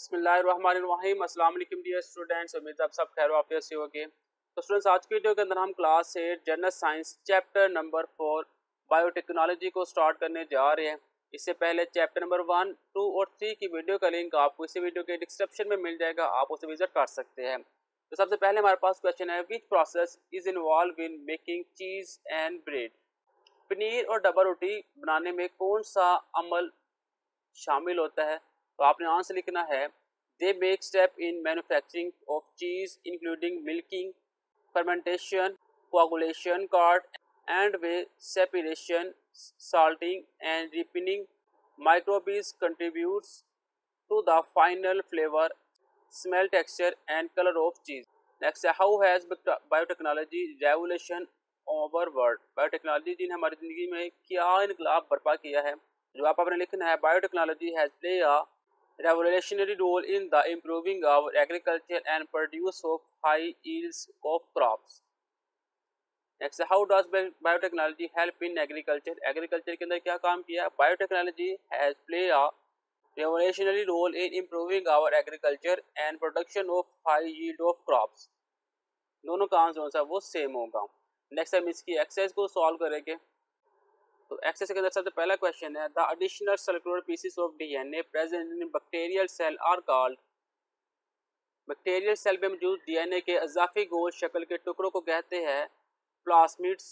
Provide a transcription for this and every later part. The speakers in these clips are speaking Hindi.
बिस्मिल्लाहिर्रहमानिर्रहीम। अस्सलाम वालेकुम डियर स्टूडेंट्स, उम्मीद आप सब खैर वाफियत से होंगे। तो स्टूडेंट्स, आज की वीडियो के अंदर हम class 8 general science chapter number 4 biotechnology को स्टार्ट करने जा रहे हैं। इससे पहले चैप्टर नंबर 1, 2 और 3 की वीडियो का लिंक आपको इसी वीडियो के डिस्क्रिप्शन में मिल जाएगा, आप उसे विजिट कर सकते हैं। तो सबसे पहले हमारे पास क्वेश्चन है, which process is involved in making cheese and bread. पनीर और डबल रोटी बनाने में कौन सा अमल शामिल होता है? तो आपने आंसर लिखना है, they make step in manufacturing of cheese including milking, fermentation, coagulation, curd and whey separation, salting and ripening. Microbes contributes to the final flavor, smell, texture and color of cheese. Next, how has biotechnology revolution our world? Biotechnology ने हमारी ज़िंदगी में क्या इनकलाब बर्पा किया है? जो आपने लिखना है, biotechnology has play a revolutionary role in the improving our agriculture and produce of high yields of crops. Next, how does biotechnology help in agriculture? Agriculture के अंदर क्या काम किया? Biotechnology has played a revolutionary role in improving our agriculture and production of high yield of crops. दोनों का आंसर जो है वो सेम होगा। नेक्स्ट हम इसकी एक्सरसाइज को सॉल्व करेंगे। तो एक्सरसाइज के अंदर सबसे पहला क्वेश्चन है, the additional circular pieces of DNA present in bacterial cell are called. Bacterial cell में मौजूद डीएनए के इजाफी गोल शक्ल के टुकड़ों को कहते हैं plasmids.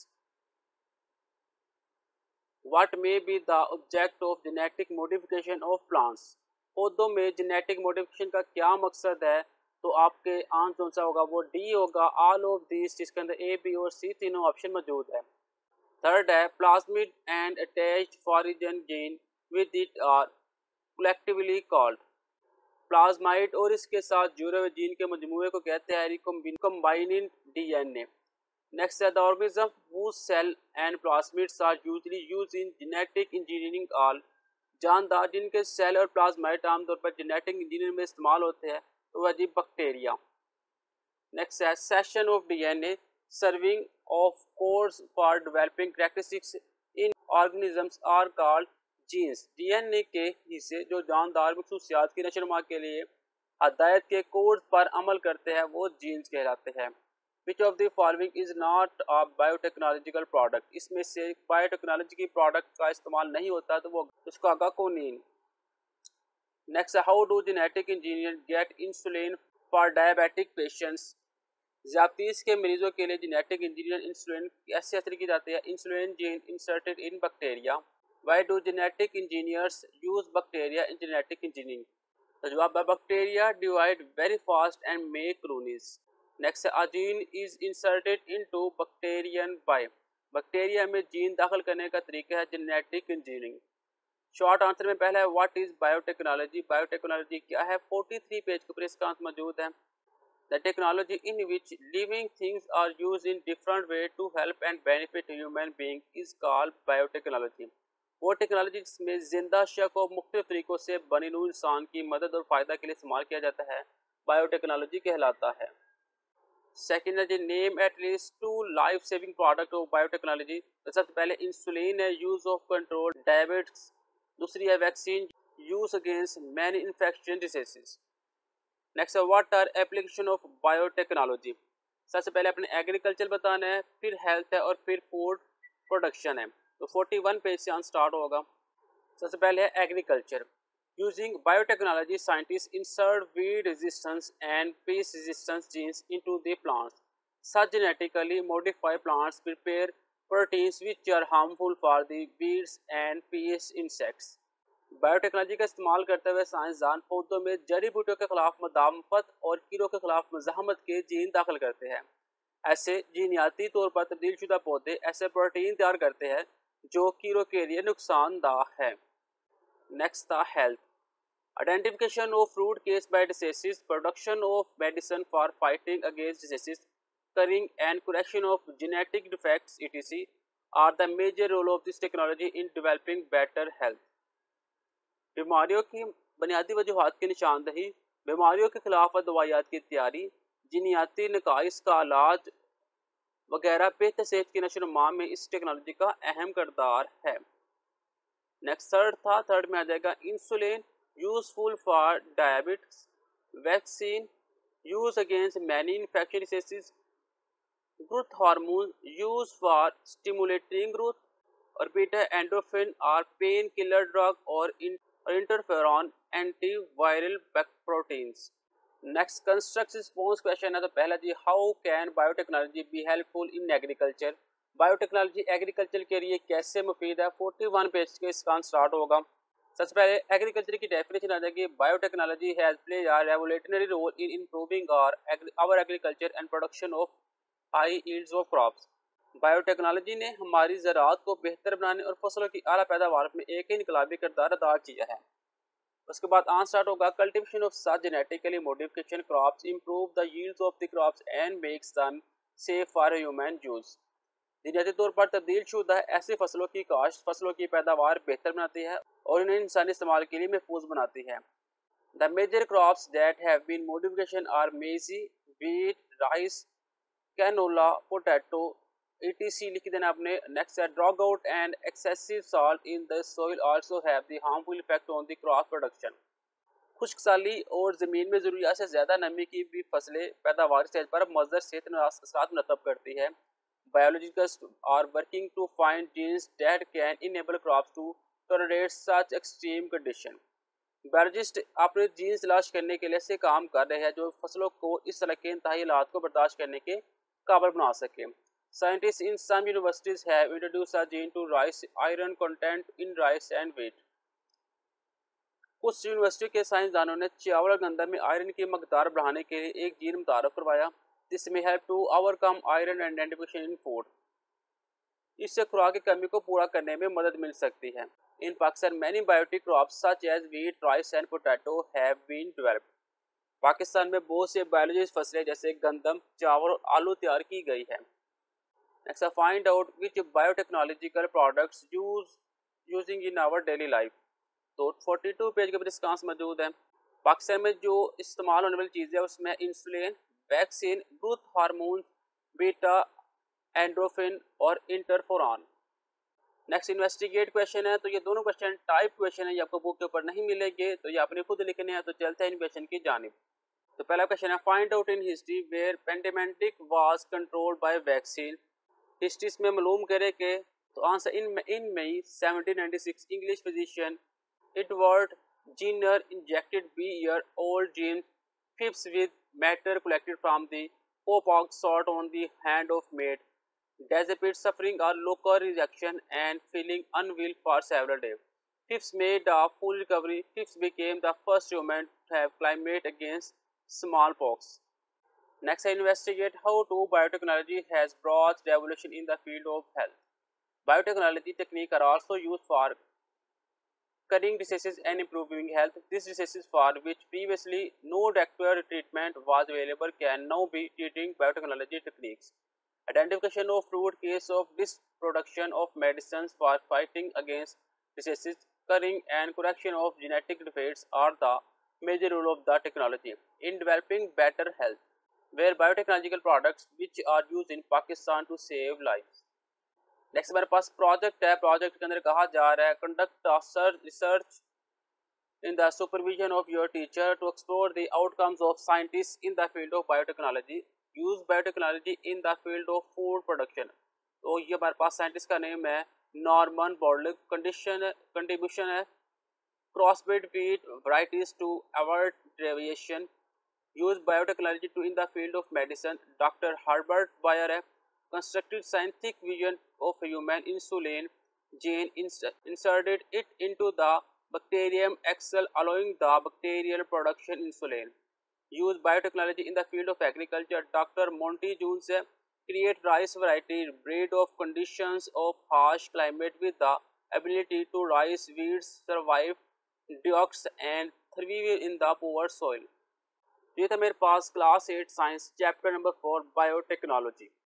What may be the object of genetic modification of plants. पौधों में जेनेटिक मॉडिफिकेशन का क्या मकसद है? तो आपके आंसर कौन सा होगा? वो डी होगा, ऑल ऑफ दिस, जिसके अंदर ए, बी और सी तीनों ऑप्शन मौजूद है। थर्ड है, plasmid and attached foreign gene with it are collectively called. Plasmid और इसके साथ जुड़े हुए जीन के मजमूए को कहते हैं रिकम्बाइनिंग डीएनए। नेक्स्ट है, the organism whose cell and plasmids are usually used in genetic engineering all। जानदार जिनके सेल और प्लाज्माइड आमतौर पर जेनेटिक इंजीनियरिंग में इस्तेमाल होते हैं, तो वह जी बैक्टीरिया। नेक्स्ट है, section of DNA serving of codes for developing characteristics in organisms are called genes. DNA के हिस्से जो जानदार खसूसियात की नशोनुमा के लिए हदायत के कोड पर अमल करते हैं, वो जीन्स कहलाते हैं। Which of the following is not a biotechnological product. इसमें से बायोटेक्नोलॉजी की प्रोडक्ट का इस्तेमाल नहीं होता, तो वो उसका आगा कोनिन। Next, how do genetic engineer get insulin for diabetic patients. ज़ियादतीस के मरीजों के लिए जेनेटिक इंजीनियर इंसुलिन कैसे हासिल की जाती है? Insulin gene inserted in bacteria. Why do genetic engineers use bacteria in genetic engineering? तो जवाब है, bacteria divide very fast and make colonies. Next, a gene is inserted into bacterium by. Bacteria में जीन दाखिल करने का तरीका है जेनेटिक इंजीनियरिंग। शॉर्ट आंसर में पहला है, व्हाट इज बायोटेक्नोलॉजी। बायोटेक्नोलॉजी क्या है? 43 पेज के ऊपर इसका आंसर मौजूद है। The technology in which living things are used in different way to help and benefit human being is called biotechnology। वो टेक्नोलॉजी जिसमें जिंदा अशिया को मुख्तलिफ तरीकों से बनी नूर इंसान की मदद और फ़ायदा के लिए इस्तेमाल किया जाता है, बायोटेक्नोलॉजी कहलाता है। सेकेंड है, name at least 2 life saving product of biotechnology. सबसे पहले इंसुलिन है, यूज ऑफ कंट्रोल डायबिटीज। दूसरी है vaccine, use against many infection diseases. Next है, what are application of biotechnology. सबसे पहले अपने एग्रीकल्चर बताना है, फिर हेल्थ है और फिर फूड प्रोडक्शन है। तो 41 पेज से आंसर स्टार्ट होगा। सबसे पहले है agriculture. Using biotechnology scientist insert weed resistance and pest resistance genes into the plants. Such genetically modified plants prepare proteins which are harmful for the weeds and pest insects. Biotechnology का इस्तेमाल करते हुए साइंसदान पौधों में जड़ी बूटियों के खिलाफ मुदाफत और कीड़ों के खिलाफ मज़ाहमत के जीन दाखिल करते हैं। ऐसे जीनियाती तौर पर तब्दील शुदा पौधे ऐसे प्रोटीन तैयार करते हैं जो कीड़ों के लिए नुकसानदाह है। नेक्स्ट था health. Identification of root cause by diseases, production of medicine for fighting against diseases, curing and correction of genetic defects etc. Are the major role of this technology in developing better health. बीमारियों की बुनियादी वजूहात की निशानदही, बीमारियों के खिलाफ दवाइयात की तैयारी, जीनियाती नकाइस का इलाज वगैरह बेहतर सेहत की नशोनुमा में इस टेक्नोलॉजी का अहम किरदार है। नेक्स्ट थर्ड में आ जाएगा insulin useful for diabetes, vaccine, use against many infectious diseases, growth hormones used for stimulating growth, or beta endorphin or painkiller drug or interferon antiviral proteins. Next constructed response question है। तो पहला जी, how can biotechnology be helpful in agriculture. Biotechnology agriculture के लिए कैसे मुफीद है। 41 पेज के इसका स्टार्ट होगा। सबसे पहले एग्रीकल्चर की डेफिनेशन आ जाएगी। Biotechnology has played a revolutionary role in improving our agriculture and production of high yields of crops. Biotechnology ने हमारी ज़राअत को बेहतर बनाने और फसलों की आला पैदावार में एक इनकलाबी किरदार अदा किया है। उसके बाद आंसर स्टार्ट होगा। Cultivation of such genetically modification crops improve the yields of the crops and makes them safe for human use. बुनियादी तौर पर तब्दील शुदा ऐसी फसलों की काश्त फसलों की पैदावार बेहतर बनाती है और इन्हें इंसानी इस्तेमाल के लिए महफूज बनाती है। The major crops that have been modification are maize, wheat, rice, canola, potato, etc लिख देना आपने। नेक्स्ट है drought out and excessive salt in the soil also have the harmful effect on the crop production. खुश्क साली और ज़मीन में ज़रूरियात से ज़्यादा नमी की भी फसलें पैदावार स्टेज पर मज़र सेहत मरतब करती है। Biologists are working to find genes that can enable crops to tolerate such extreme condition. Biologist अपने जीन्स तलाश करने के लिए ऐसे काम कर रहे हैं जो फसलों को इस तरह के इंतहाई हालात को बर्दाश्त करने के काबिल बना सके। Scientists in some universities have introduced a gene to rise iron content in rice and wheat. कुछ यूनिवर्सिटी के साइंसदानों ने चावल और गंदम में आयरन की मकदार बढ़ाने के लिए एक जीन मुतारफ करवाया जिसमें help to overcome iron identification in food. इससे खुराक की कमी को पूरा करने में मदद मिल सकती है। In Pakistan many biotic crops such as wheat, rice and potato have been developed. Pakistan में बहुत से बायोलॉजिस्ट फसलें जैसे गंदम, चावल और आलू तैयार की गई है। Next, find out which biotechnological products using in our daily life। तो 42 पेज के ऊपर इसका आंसर मौजूद है। पाकिस्तान में जो इस्तेमाल होने वाली चीज़ें उसमें insulin, vaccine, growth hormone, beta endorphin और इंटरफेरॉन। नेक्स्ट इन्वेस्टिगेट क्वेश्चन है। तो ये दोनों क्वेश्चन टाइप क्वेश्चन है, ये आपको बुक के ऊपर नहीं मिलेंगे, तो ये आपने खुद लिखने हैं। तो चलते हैं इन क्वेश्चन की जानिब। तो पहला क्वेश्चन है, find out in history where pandemic was controlled by vaccine. History में मालूम करे के। तो answer in May 1796 English physician Edward Jenner injected B-year-old James Phipps with matter collected from the pox sort on the hand of maid. Despite suffering a local rejection and feeling unwell for several days, Phipps made a full recovery. Phipps became the first human to have claimed against smallpox. Next, I investigate how to biotechnology has brought revolution in the field of health. Biotechnology techniques are also used for curing diseases and improving health. These diseases for which previously no doctor treatment was available can now be treating biotechnology techniques. Identification of root cause of production of medicines for fighting against diseases, curing and correction of genetic defects are the major role of the technology in developing better health, where biotechnological products which are used in Pakistan to save lives. Next हमारे पास प्रोजेक्ट है। प्रोजेक्ट के अंदर कहा जा रहा है conduct research in the supervision of your teacher to explore the outcomes of scientist in the field of biotechnology, use biotechnology in the field of food production. तो ये हमारे पास साइंटिस्ट का नेम है नॉर्मन बोर्डलिक। कंट्रीब्यूशन है crossbreed wheat varieties to avoid deviation, use biotechnology to in the field of medicine. Doctor Herbert Boyer है constructed scientific vision of a human insulin gene, inserted it into the bacterium excel, allowing the bacterial production insulin. Use biotechnology in the field of agriculture. Dr. Monty Jones create rice variety bred of conditions of harsh climate with the ability to rice weeds survive droughts and thrive in the poor soil। ये था मेरे पास class 8 science chapter number 4 biotechnology.